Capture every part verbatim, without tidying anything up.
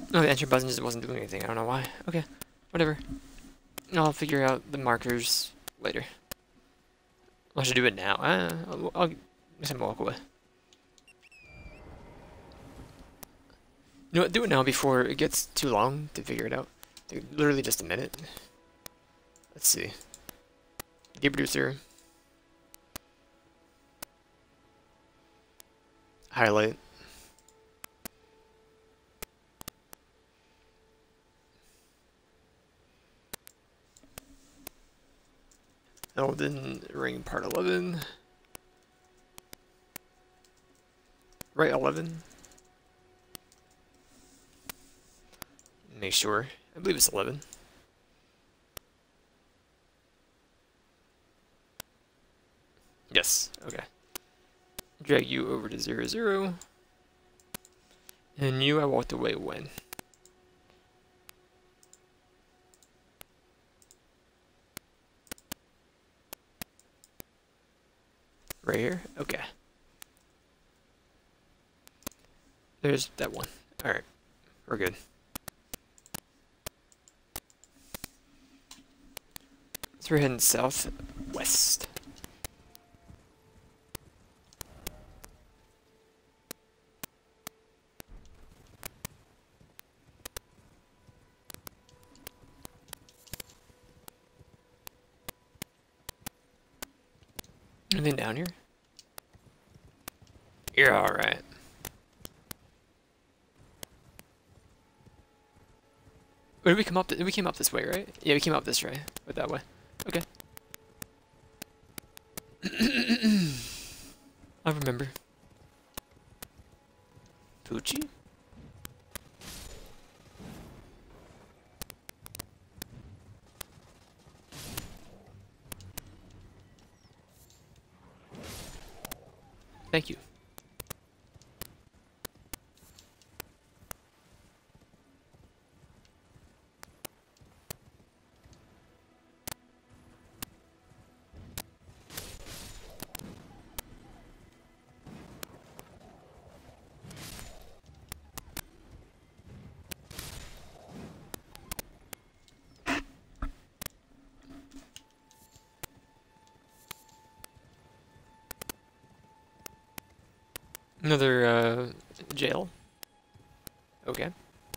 No, the enter button just wasn't doing anything. I don't know why. Okay, whatever. I'll figure out the markers later. I should do it now. Uh, I'll, I'll just walk away. You know what? Do it now before it gets too long to figure it out. Like, literally just a minute. Let's see. Game producer. Highlight. Elden Ring Part eleven. Right, eleven. Make sure. I believe it's eleven. Yes, okay. Drag you over to zero, zero. And you, I walked away when? Right here? Okay. There's that one. Alright. We're good. So we're heading southwest. Anything down here? You're alright. Where did we come up? We came up this way, right? Yeah, we came up this way. But that way. Okay. I remember. Poochie? Thank you. Another, uh, jail? Okay.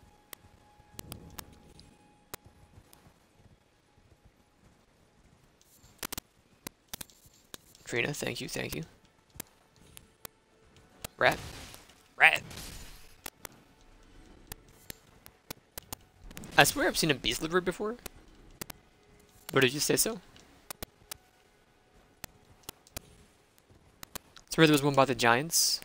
Trina, thank you, thank you. Rat. Rat! I swear I've seen a beast liver before. What did you say so? I swear there was one about the giants.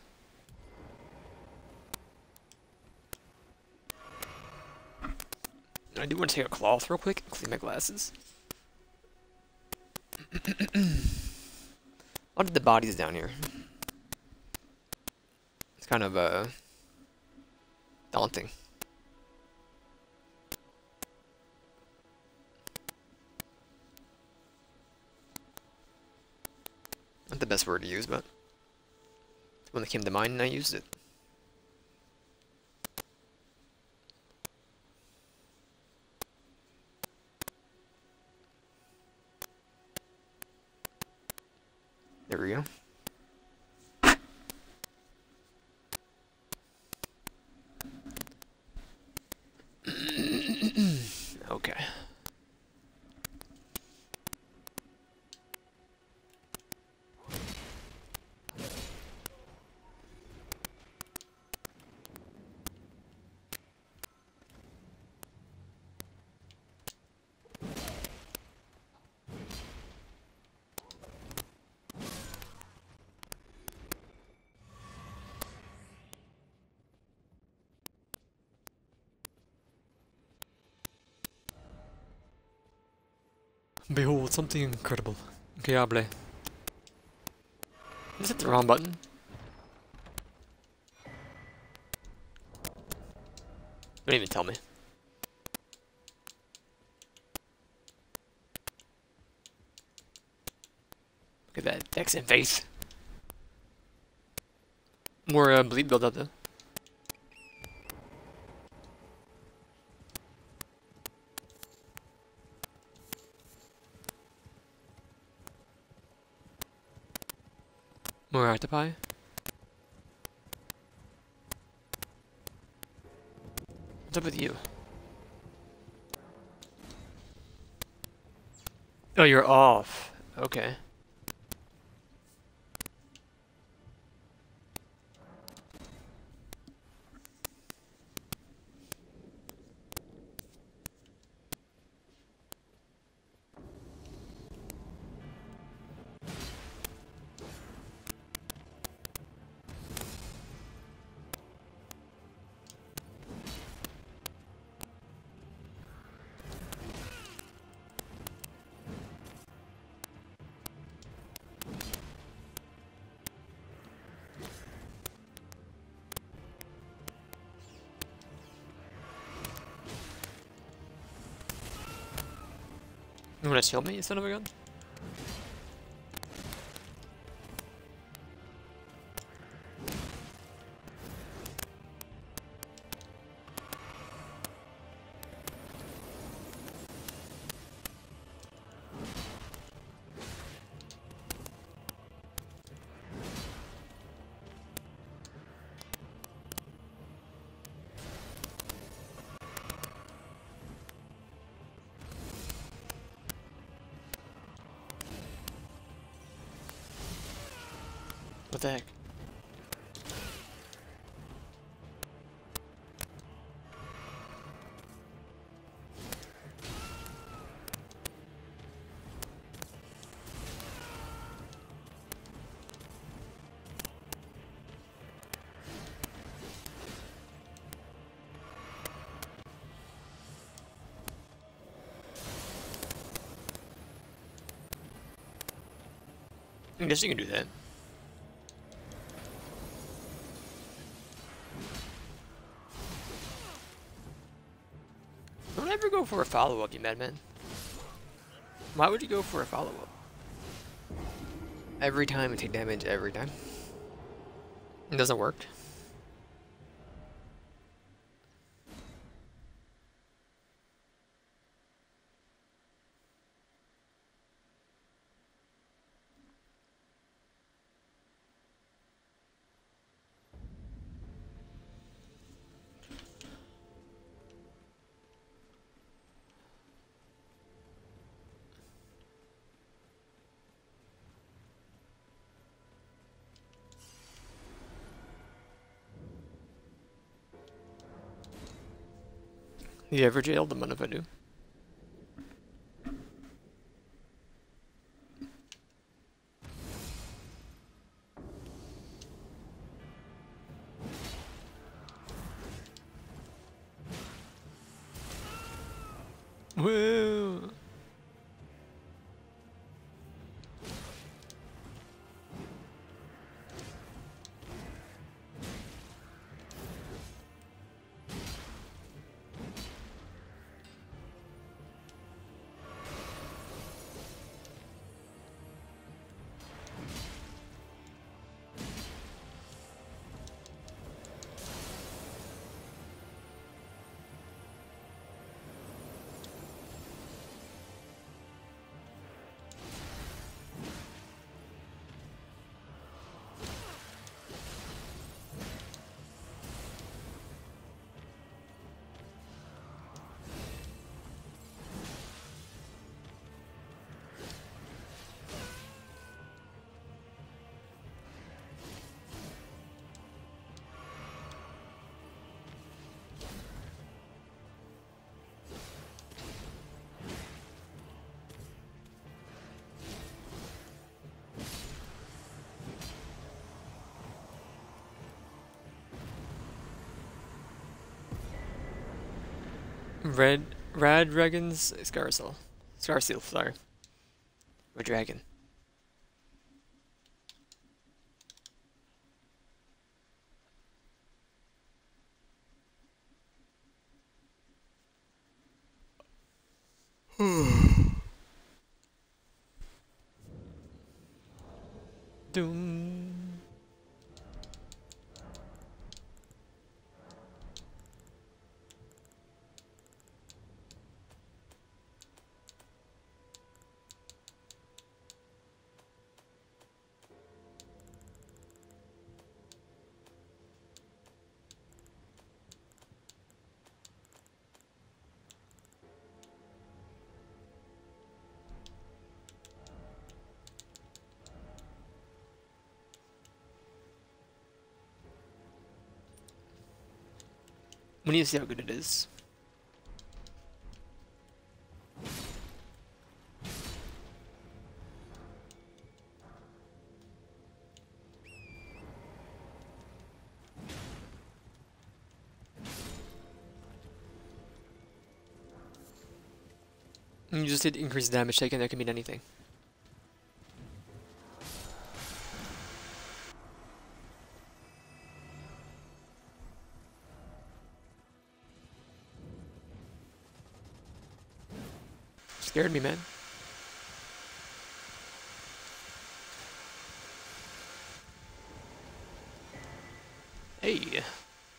I do want to take a cloth real quick and clean my glasses. What are the bodies down here? It's kind of, uh, daunting. Not the best word to use, but it's one that came to mind and I used it. There we go. Okay. Behold, something incredible. Increíble. Is it the wrong button? Don't even tell me. Look at that. Dex and Faith. More uh, bleed build up though. octopi? What's up with you? Oh, you're off. Okay. You wanna shield me, you son of a gun? What the heck? I guess you can do that. Don't ever go for a follow-up, you madman. Why would you go for a follow-up? Every time you take damage, every time. It doesn't work. You ever jailed the Manavadu? Woo! Red, Rad Dragon's Scarcel. Scarcel, sorry. Or dragon. Doom. We need to see how good it is. You just did increase damage taken, that can mean anything. Scared me, man. Hey.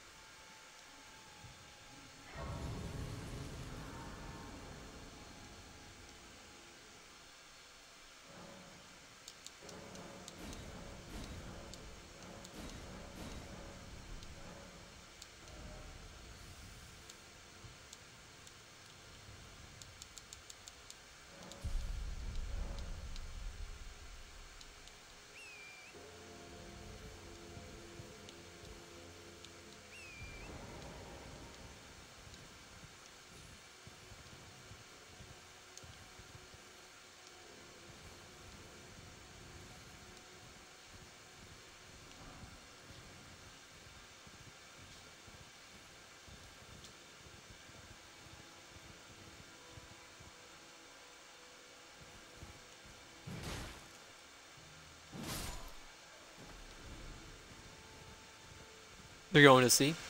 They're going to see.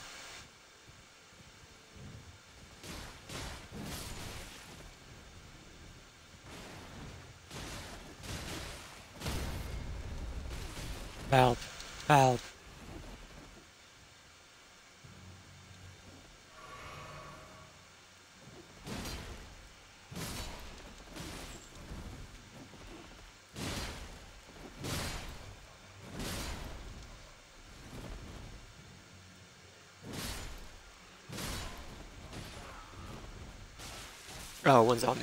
Valve. Valve. Oh, one's on me.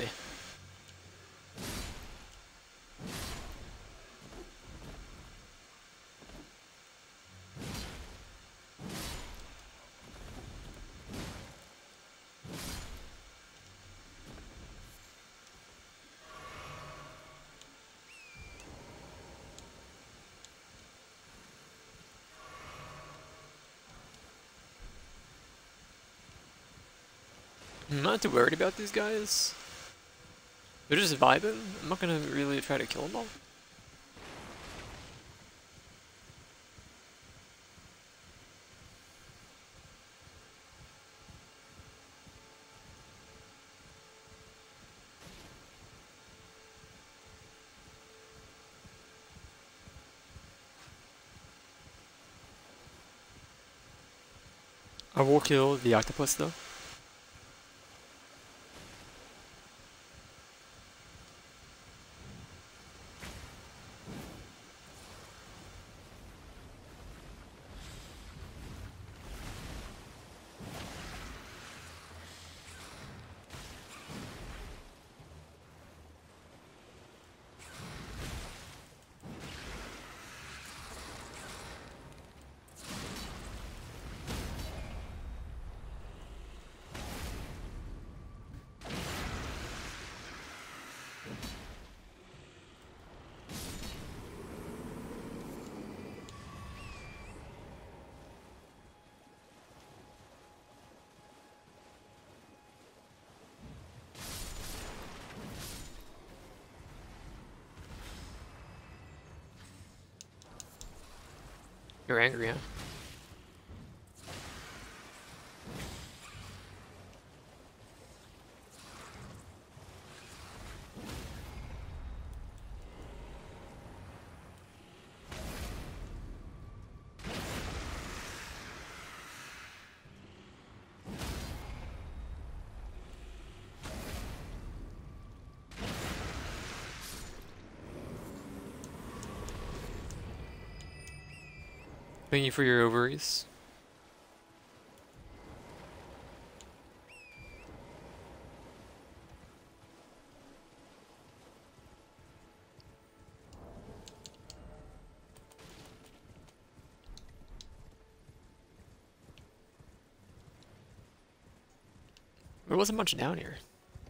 I'm not too worried about these guys. They're just vibing. I'm not gonna really try to kill them all. I will kill the octopus though. You're angry, huh? Thank you for your ovaries. There wasn't much down here.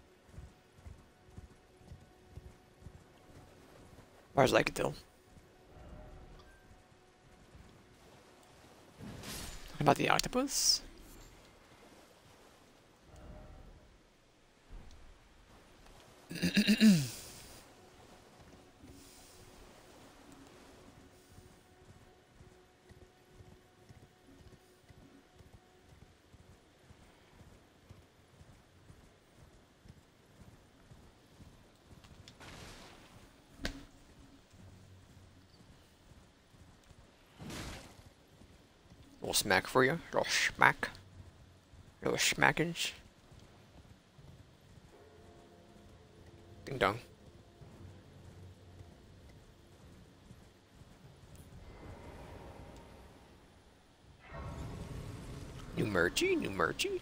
Far as I could tell. Talking about the octopus? Little smack for you. Little smack. Little smackage. Ding dong. New merchie, new merchie.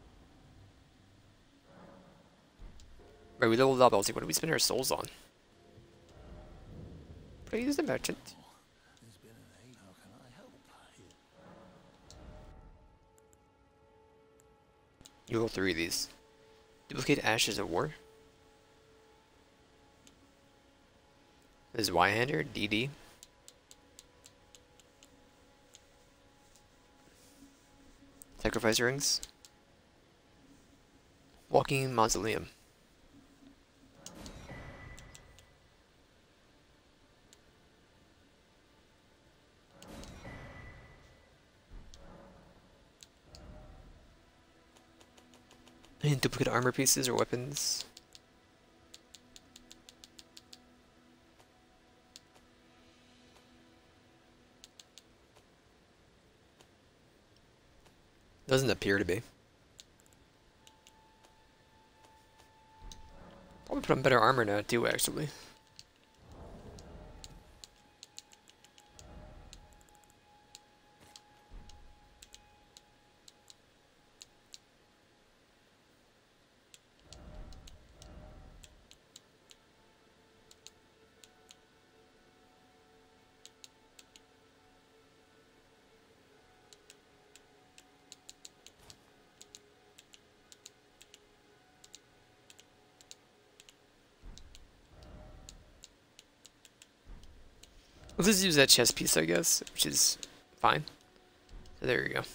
Right, we leveled up. I was like, what do we spend our souls on? Praise the merchant. You roll three of these. Duplicate Ashes of War. This is Y-Hander, D D. Sacrifice Rings. Walking Mausoleum. And duplicate armor pieces or weapons. Doesn't appear to be. Probably put on better armor now too, actually. Let's just use that chest piece, I guess, which is fine. So there you go.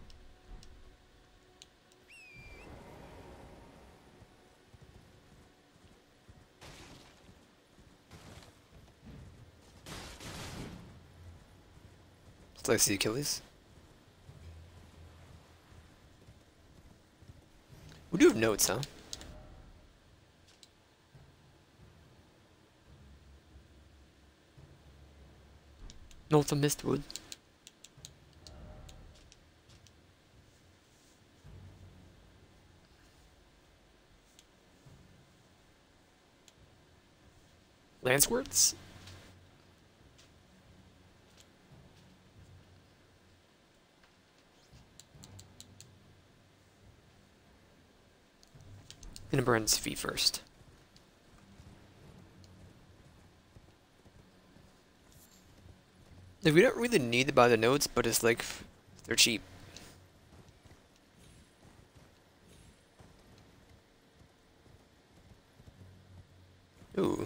Let's see Achilles. We do have notes, huh? Notes of Mistwood. Lanceworts? Gonna burn his feet first. Like, we don't really need to buy the notes, but it's like, they're cheap. Ooh.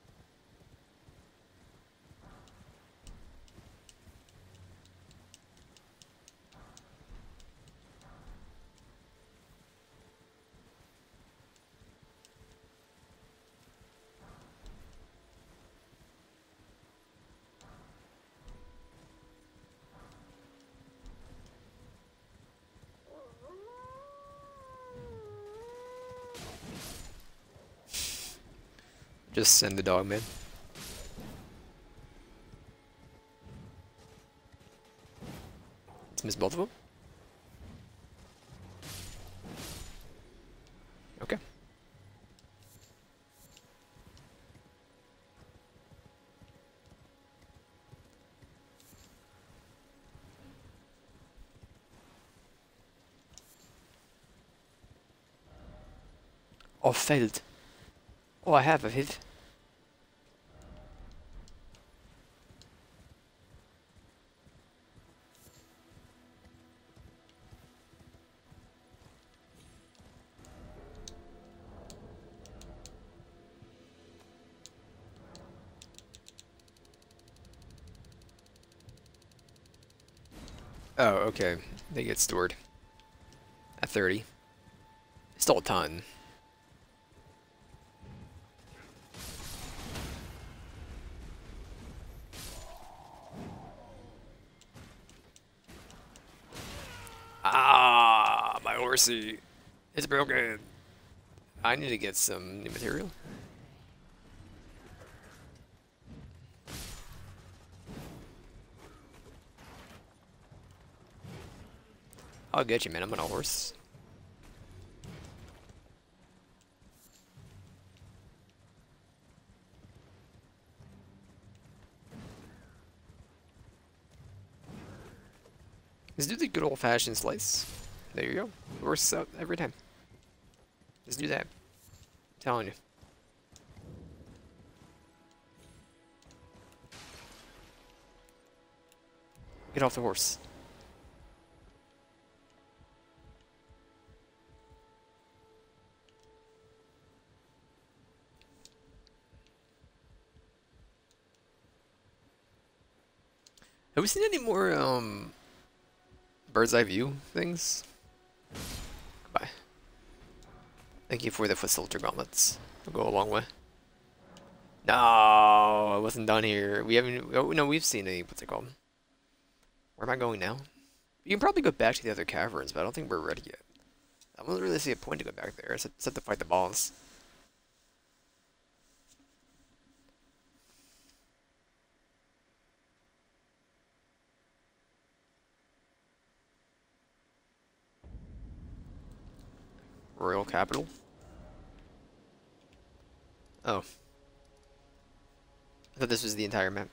Just send the dog, man. Let's miss both of them. Okay. Oh, failed. Oh, I have a hit. Oh, okay. They get stored at thirty. Still a ton. Ah, my horsey. It's broken. I need to get some new material. I'll get you, man. I'm on a horse. Let's do the good old-fashioned slice. There you go. Horse out every time. Let's do that. I'm telling you. Get off the horse. Have we seen any more um bird's eye view things? Goodbye. Thank you for the foot soldier gauntlets. They'll go a long way. No, I wasn't done here. We haven't. Oh no, we've seen a what's it called? Where am I going now? You can probably go back to the other caverns, but I don't think we're ready yet. I don't really see a point to go back there, except, except to fight the boss. Royal capital. Oh. I thought this was the entire map.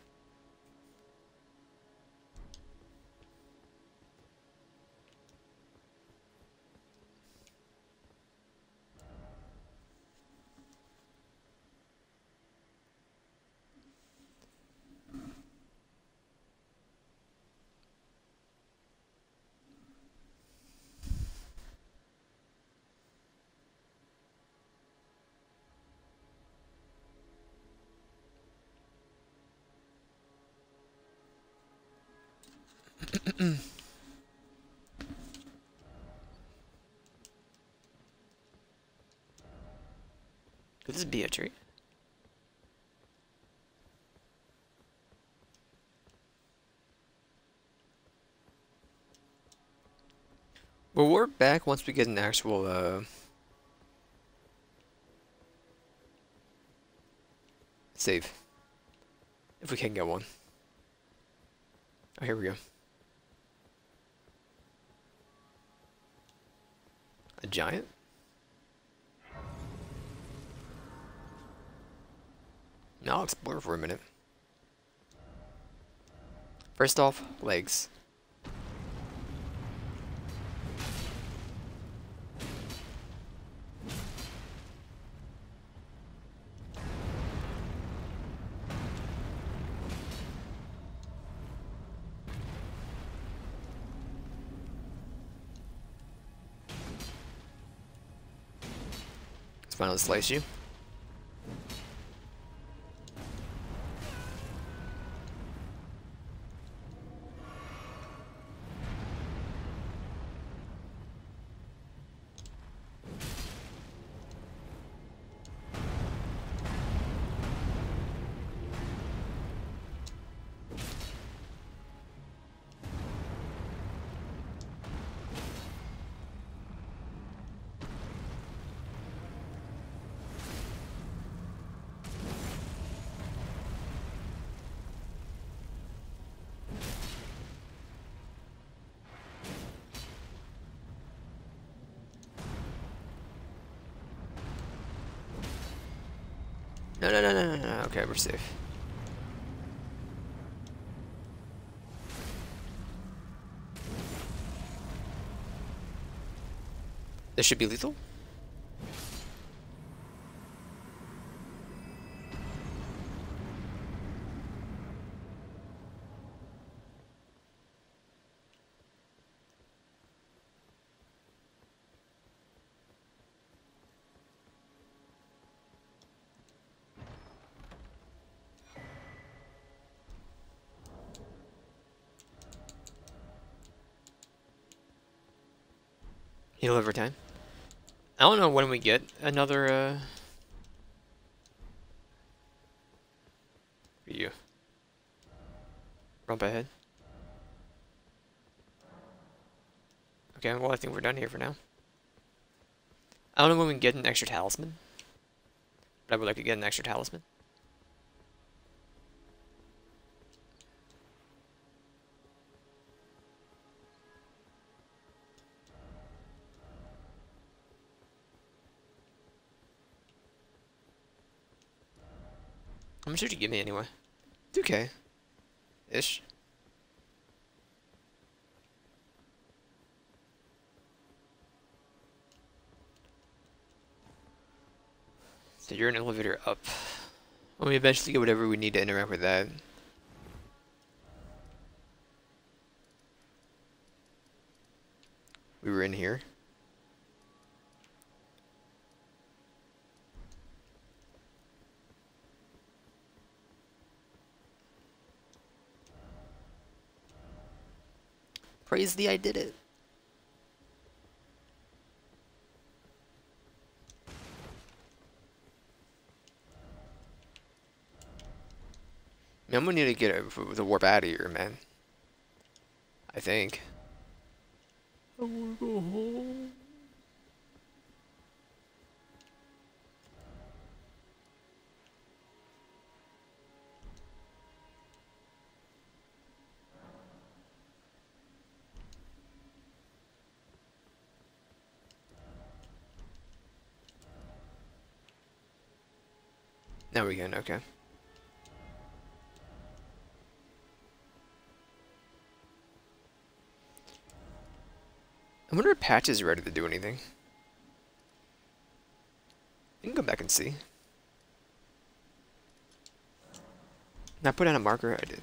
Could this be a tree? Well, we're back once we get an actual, uh... save. If we can get one. Oh, here we go. A giant? Now I'll explore for a minute. First off, legs. Let's finally slice you. No, no, no, no, no, no. Okay, we're safe. This should be lethal. Heal over time. I don't know when we get another, uh... For you. Rump ahead. Okay, well I think we're done here for now. I don't know when we can get an extra talisman. But I would like to get an extra talisman. How much did you give me anyway? two K. Ish. So you're an elevator up. When we eventually get whatever we need to interact with that. We were in here. Praise thee, I did it. Man, I'm gonna need to get a, the warp out of here, man. I think. I wanna go home. Now we can, okay. I wonder if Patch is ready to do anything. You can go back and see. Now put down a marker, I did.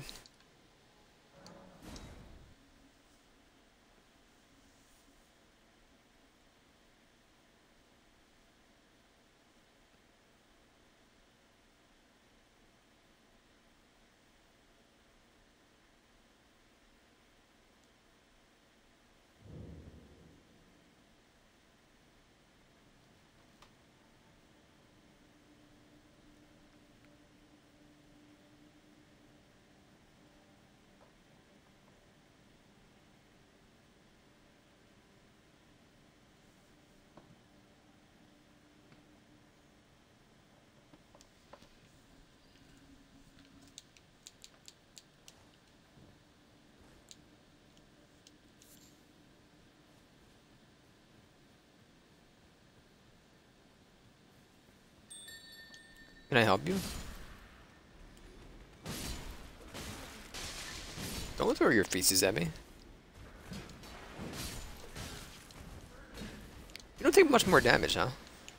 Can I help you? Don't throw your feces at me. You don't take much more damage, huh?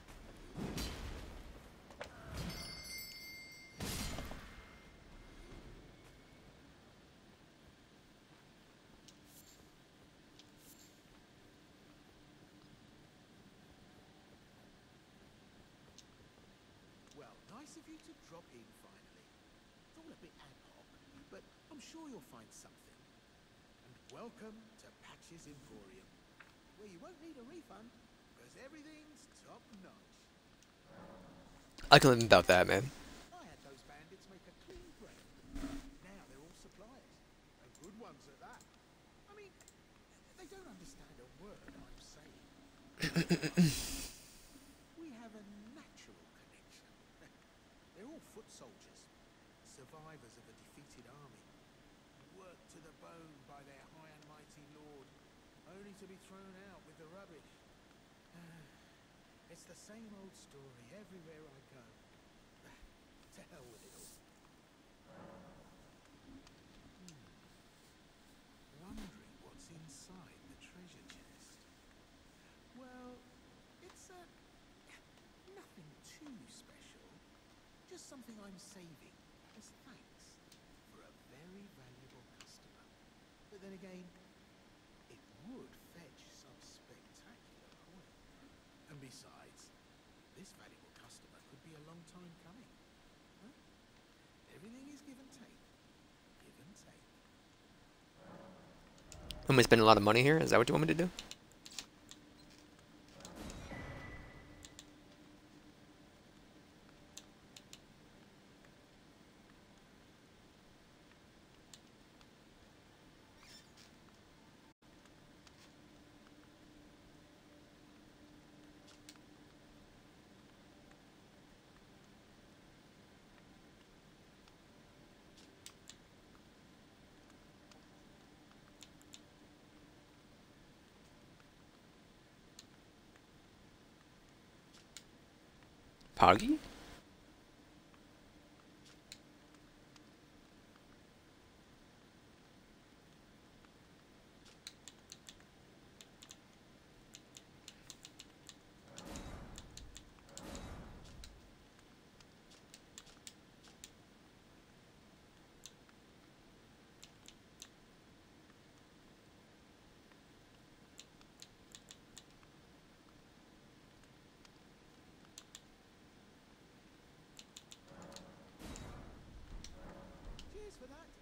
Nice of you to drop in finally. It's all a bit ad hoc, but I'm sure you'll find something. And welcome to Patch's Emporium, where you won't need a refund, because everything's top notch. I can live without that, man. I had those bandits make a clean break. Now they're all suppliers, and good ones at that. I mean, they don't understand a word I'm saying. We have a natural connection. They're all foot soldiers, survivors of a defeated army, worked to the bone by their high and mighty lord, only to be thrown out with the rubbish. It's the same old story everywhere I go. To hell with it all. Hmm. Wondering what's inside the treasure chest. Well, it's a... nothing too special. Just something I'm saving as thanks for a very valuable customer. But then again, it would fetch some spectacular coin. And besides, this valuable customer could be a long time coming. Huh? Everything is give and take. Give and take. Want me to spend a lot of money here? Is that what you want me to do? Poggy? Cheers for that.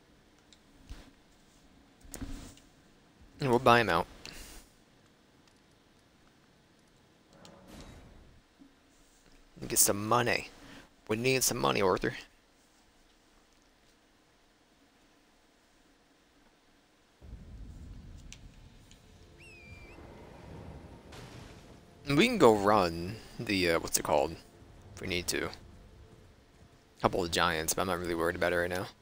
And we'll buy him out. And get some money. We need some money, Arthur. And we can go run the, uh, what's it called? If we need to. Couple of giants, but I'm not really worried about it right now.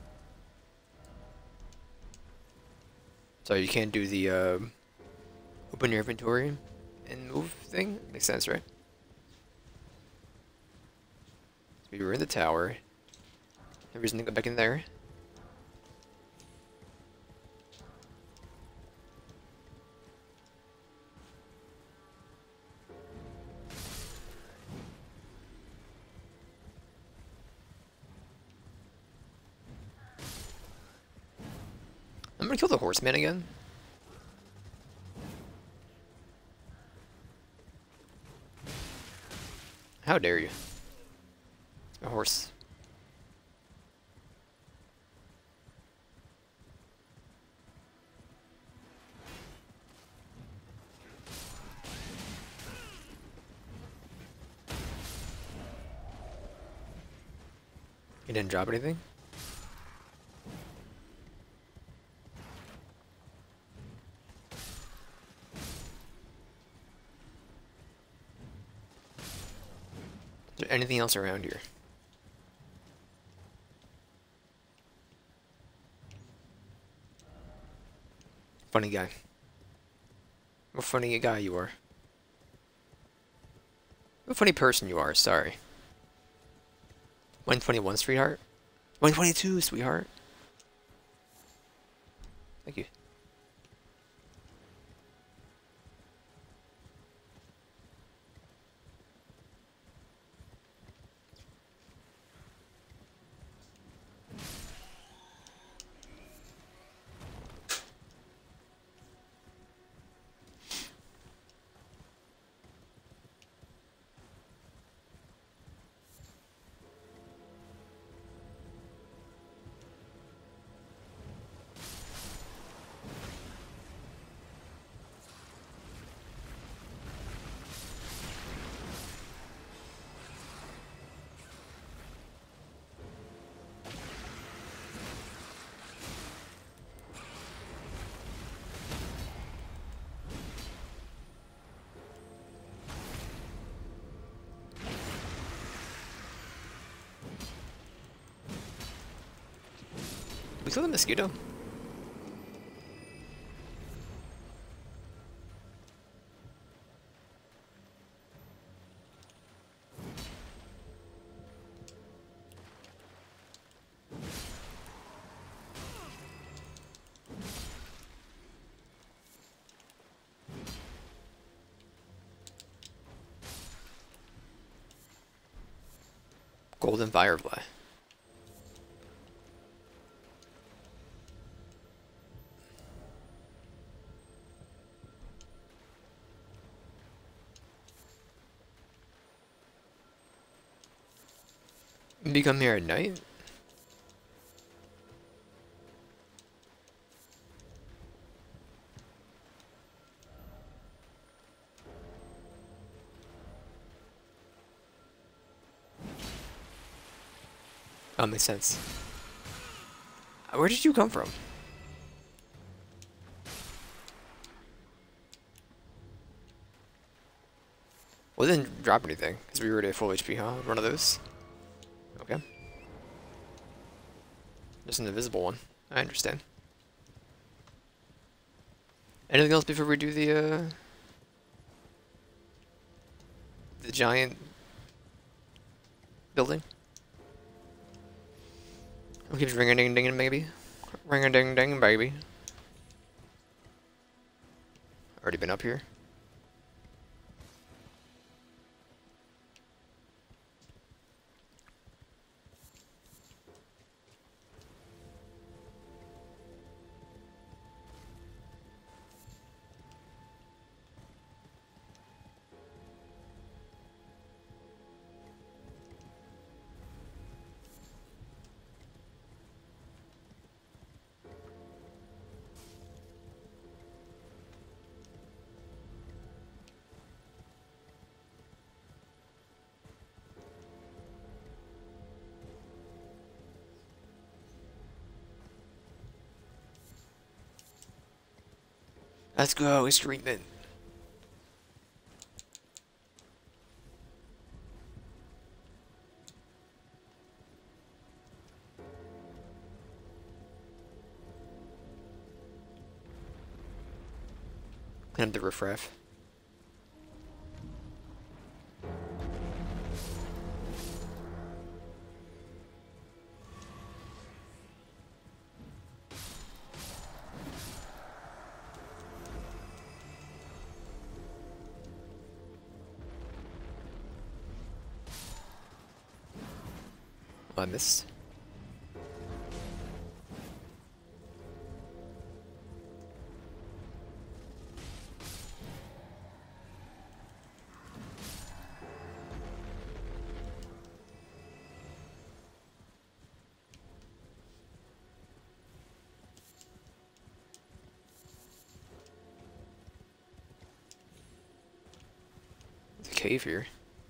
So you can't do the, uh, open your inventory and move thing? Makes sense, right? So we were in the tower. No reason to go back in there. I'm gonna kill the horseman again. How dare you? A horse. He didn't drop anything? Is there anything else around here? Funny guy. What a funny guy you are. What a funny person you are, sorry. one twenty-one, sweetheart? one twenty-two, sweetheart. Thank you. We kill the mosquito? Golden Firefly. You come here at night? Oh, makes sense. Where did you come from? Well, it didn't drop anything, because we were at full H P, huh? One of those? Okay. Just an invisible one. I understand. Anything else before we do the, uh... the giant building. It keeps ring a ding ding maybe. Ring a ding ding baby. Already been up here. Let's go, streetman. And the riffraff. Oh, I missed. There's a cave here.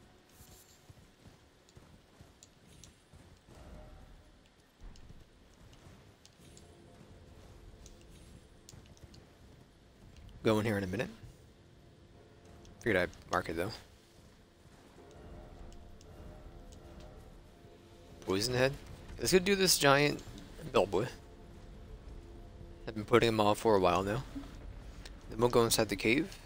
Go in here in a minute. Figured I'd mark it though. Poison head. Let's go do this giant bellboy. I've been putting him off for a while now. Then we'll go inside the cave.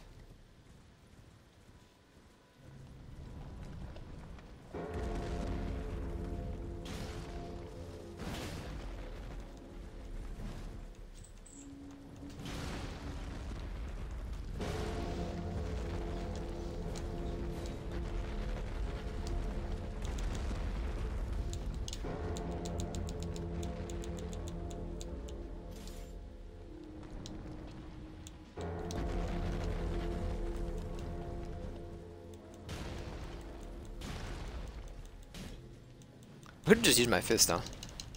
I could just use my fist now.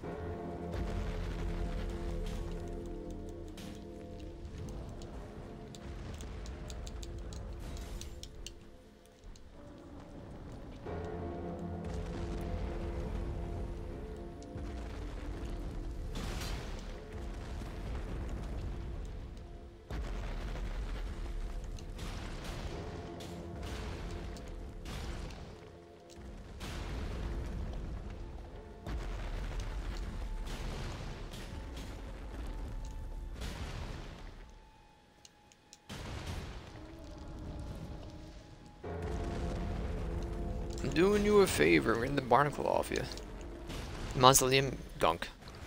I'm doing you a favor, we're in the barnacle off you. Mausoleum gunk.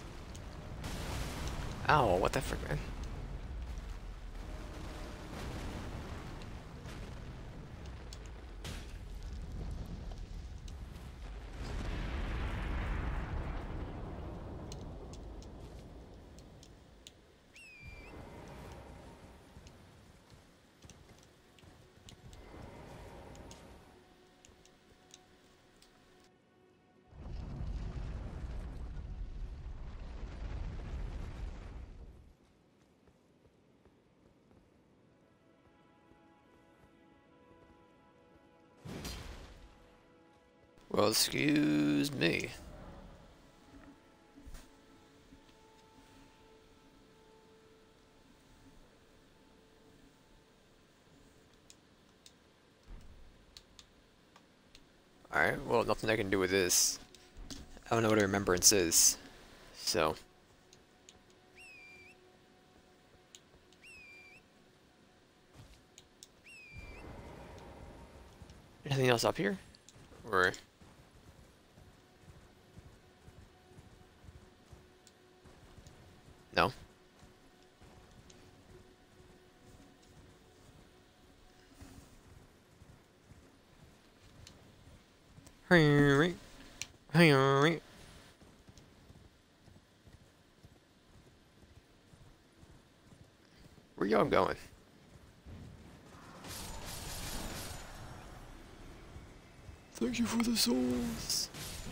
Ow, what the frick, man? Well, excuse me. Alright, well, nothing I can do with this. I don't know what a remembrance is, so. Anything else up here? Or... Where y'all going? Thank you for the souls.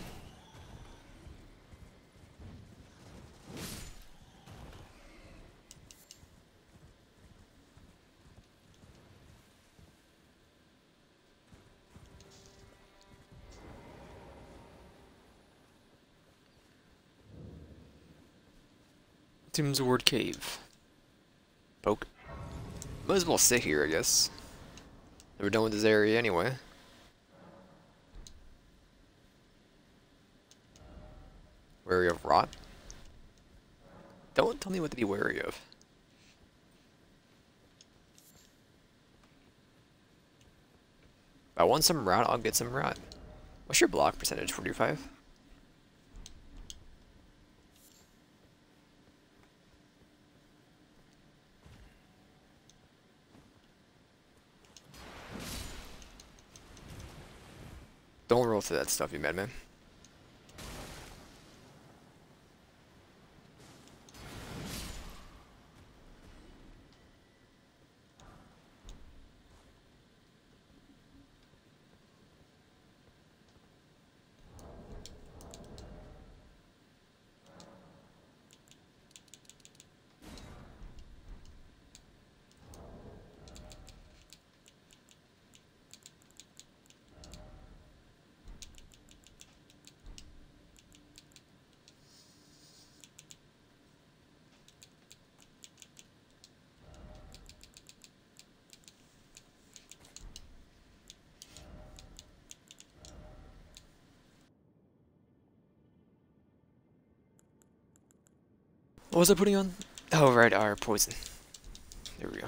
Tim's Ward Cave. Poke. Might as well sit here, I guess. We're done with this area anyway. Wary of rot? Don't tell me what to be wary of. If I want some rot, I'll get some rot. What's your block percentage? forty-five? Don't roll through that stuff, you madman. What was I putting on? Oh, right, our poison. There we go.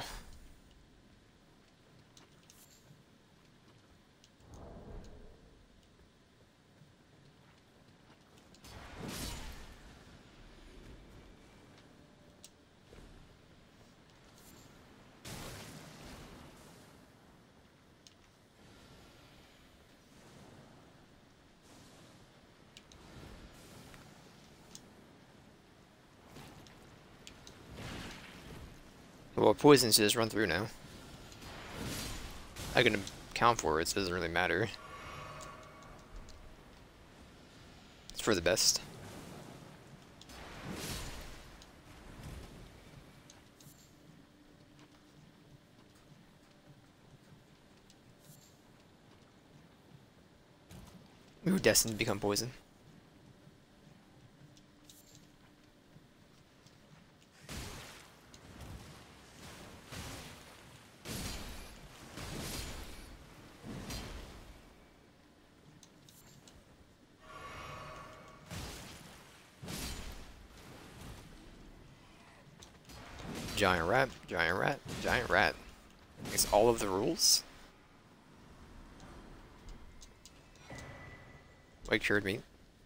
Well, poisons just run through now. I can account for it, so it doesn't really matter. It's for the best. We were destined to become poison. Giant rat, giant rat, giant rat. It's all of the rules. White cured meat.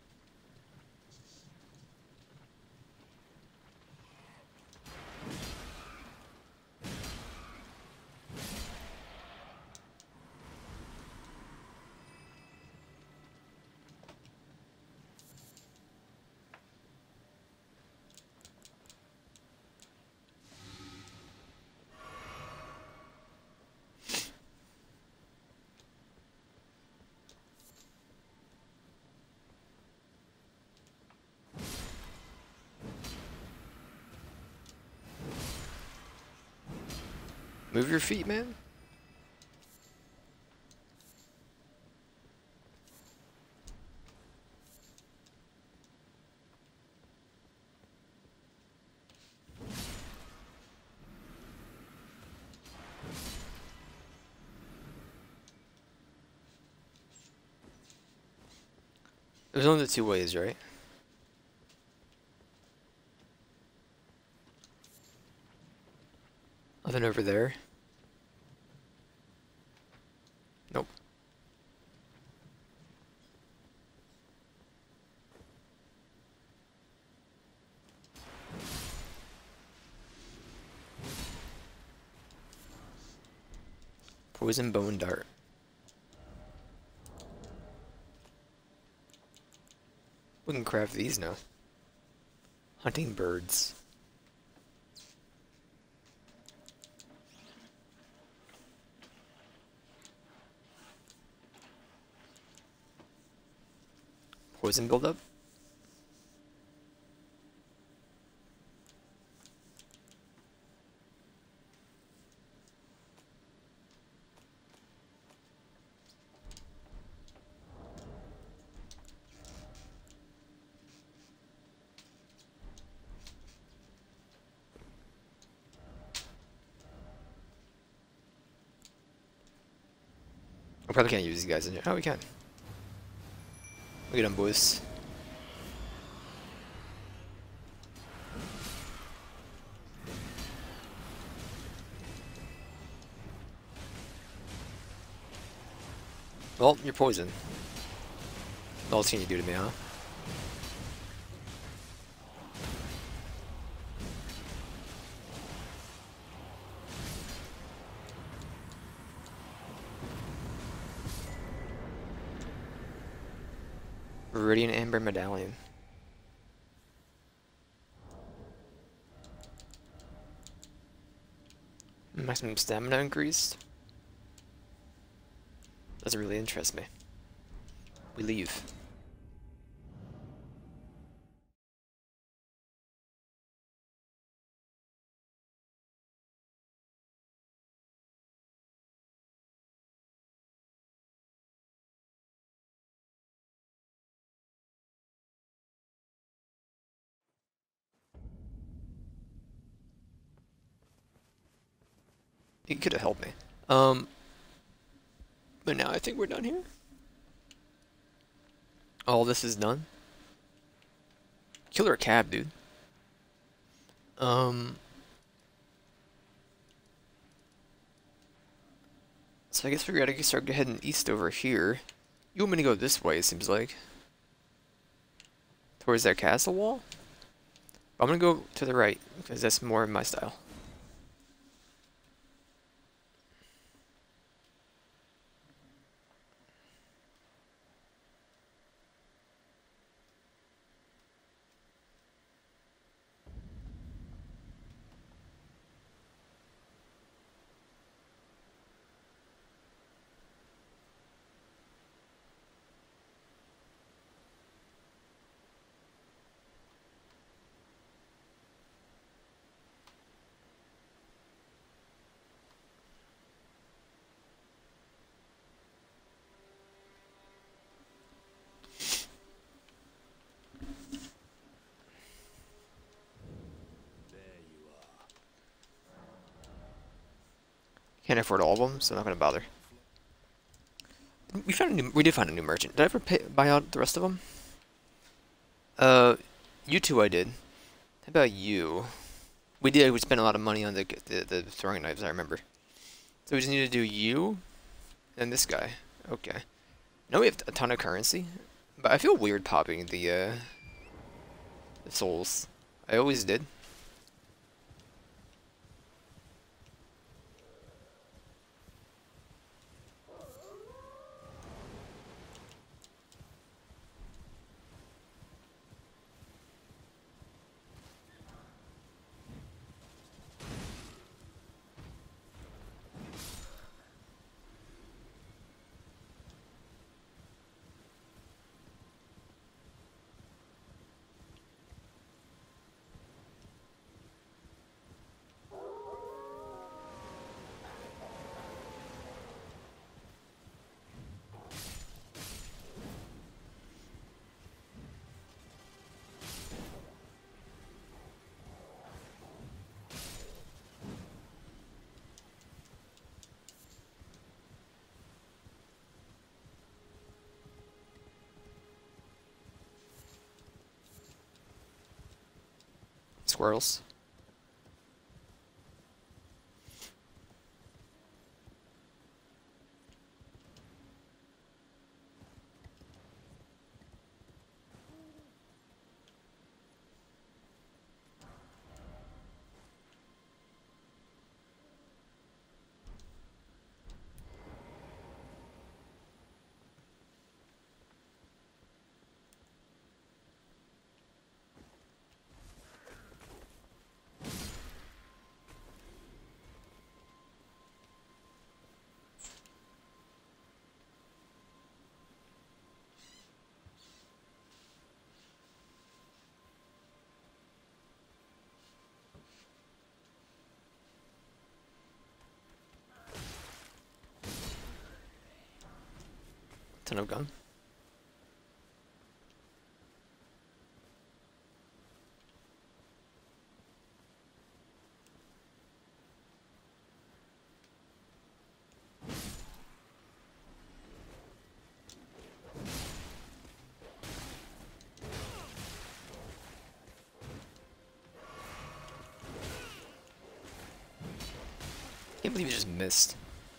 Move your feet, man. There's only the two ways, right? Nothing over there. Nope. Poison bone dart. We can craft these now. Hunting birds. Poison buildup. I probably can't use these guys in here. Oh, we can. Look at them, boys. Well, you're poisoned. What else can you do to me, huh? Viridian Amber Medallion. Maximum stamina increased. Doesn't really interest me. We leave. You could have helped me. Um, but now I think we're done here. All this is done. Killer cab, dude. Um. So I guess we gotta start heading east over here. You want me to go this way, it seems like. Towards that castle wall? I'm gonna go to the right, because that's more of my style. Can't afford all of them, so I'm not gonna bother. We found a new, we did find a new merchant. Did I ever pay, buy out the rest of them? Uh, you two I did. How about you? We did. We spent a lot of money on the the, the throwing knives. I remember. So we just need to do you, and this guy. Okay. Now we have a ton of currency, but I feel weird popping the uh, the souls. I always did. Squirrels. Ton of gun. Can't believe you just missed.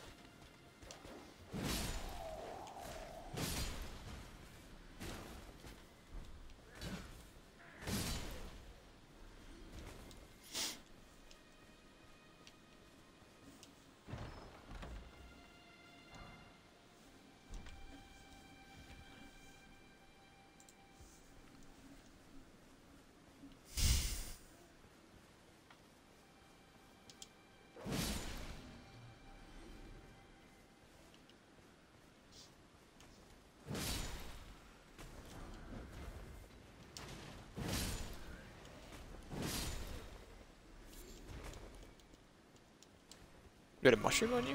You got a mushroom on you?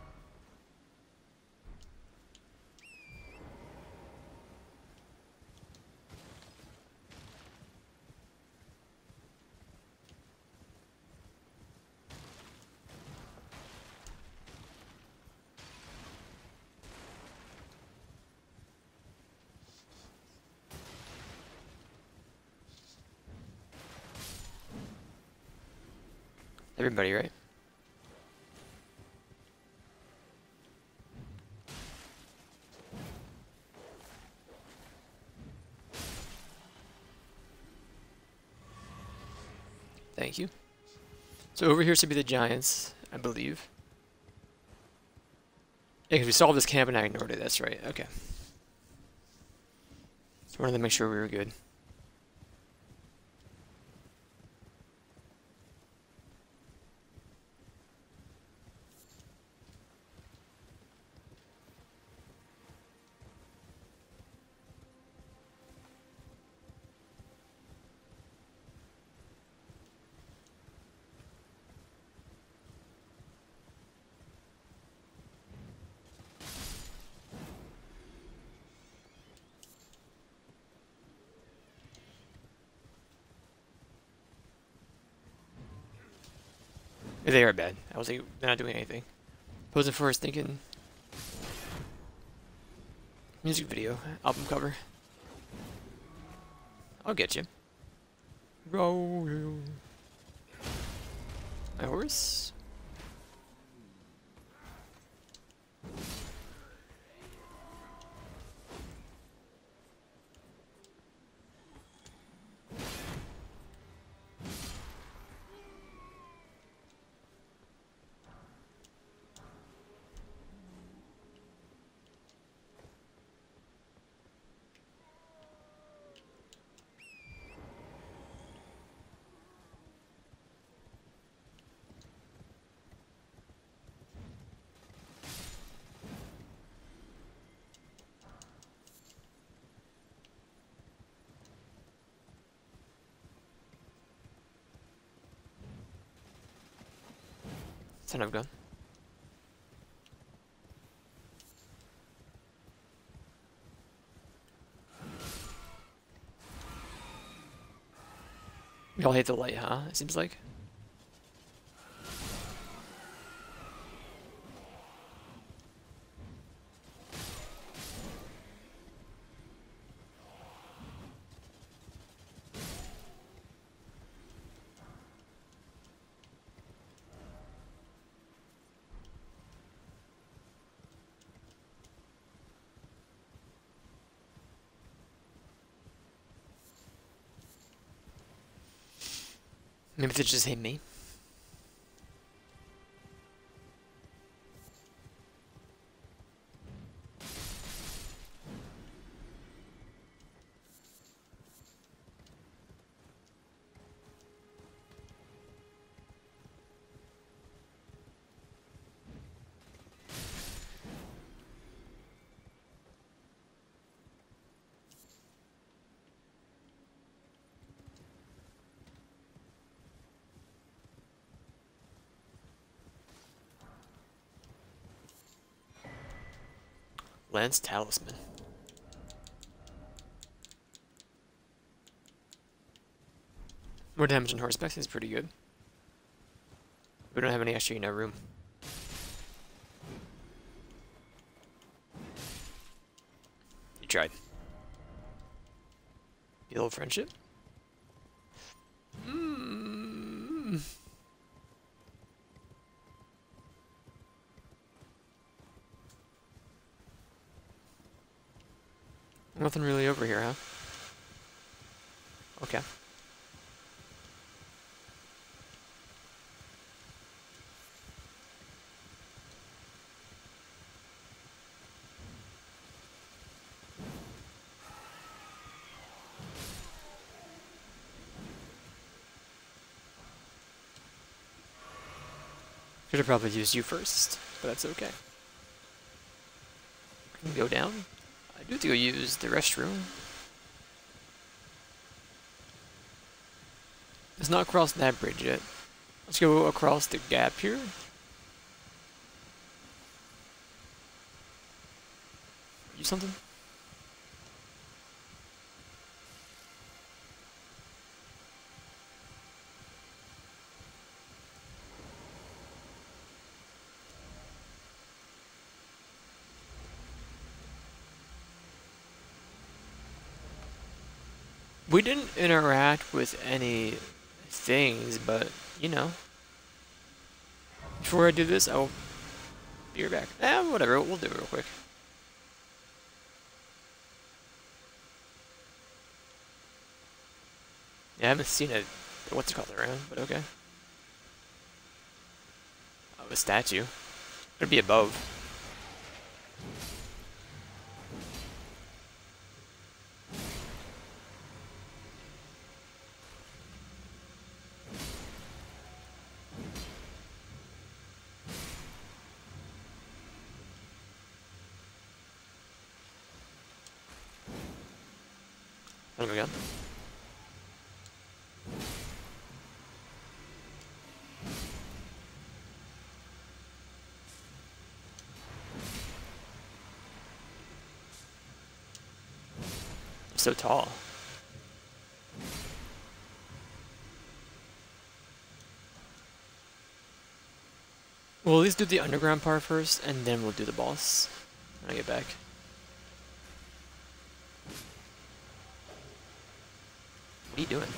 Everybody, right? Thank you. So over here should be the giants, I believe. Yeah, because we solved this camp and I ignored it, that's right, okay. So wanted to make sure we were good. They are bad. I was like, they're not doing anything. Posing for us thinking music video, album cover. I'll get you. Roll. My horse. Son of a gun. We all hate the light, huh? It seems like. Maybe they just hate me. Lance Talisman. More damage on horseback is pretty good. We don't have any extra in our room. You tried. Feel friendship? Mm. Nothing really over here, huh? Okay. Should have probably used you first, but that's okay. I can go down. I do have to go use the restroom. Let's not cross that bridge yet. Let's go across the gap here. Use something? We didn't interact with any things, but, you know. Before I do this, I'll be right back. Eh, whatever, we'll do it real quick. Yeah, I haven't seen a, what's it called around, but okay. Oh, a statue. It'd be above. Oh my god. I'm so tall. We'll at least do the underground part first, and then we'll do the boss when I get back. What are you doing?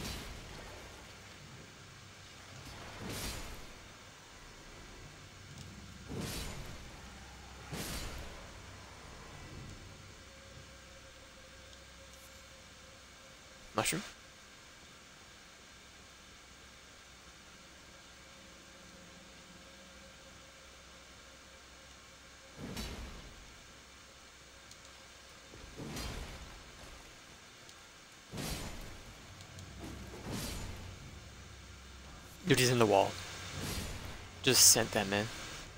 Mushroom? Dude, he's in the wall. Just sent that man.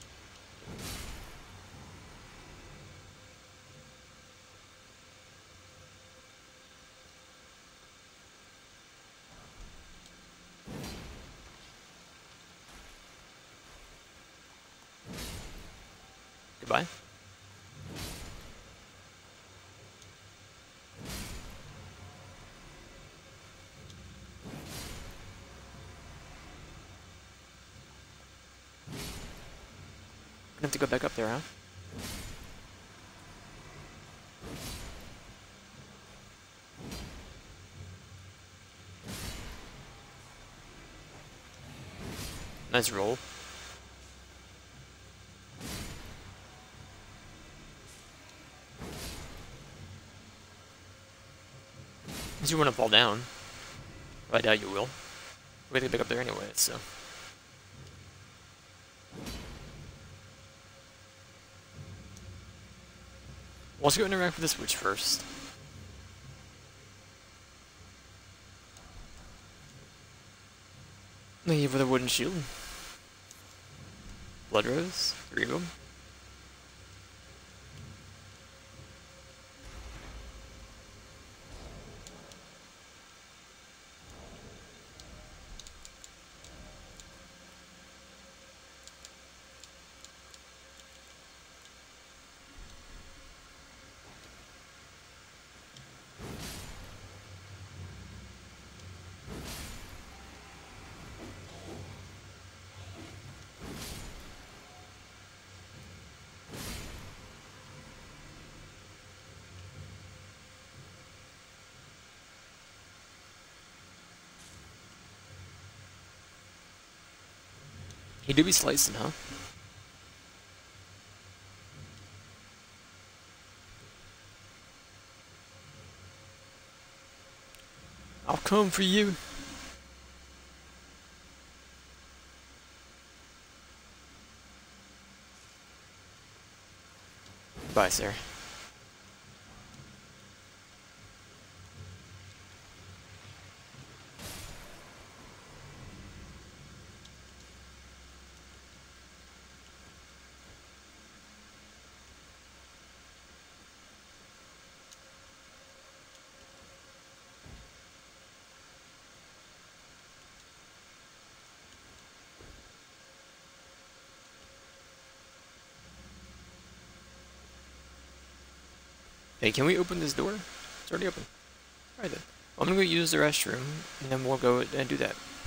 Goodbye. Gonna have to go back up there, huh? Nice roll. Unless you want to fall down. But I doubt you will. We're gonna pick up there anyway, so. Let's go interact with this witch first. Leave with a wooden shield. Blood rose, three of them. He do be slicing, huh? I'll come for you. Bye, sir. Hey, can we open this door? It's already open. Alright then. I'm gonna go use the restroom, and then we'll go and do that.